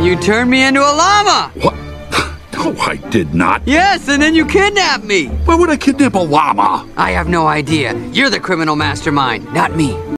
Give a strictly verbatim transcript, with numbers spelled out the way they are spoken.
you turned me into a llama. What? No, I did not. Yes, and then you kidnapped me. Why would I kidnap a llama? I have no idea. You're the criminal mastermind, not me.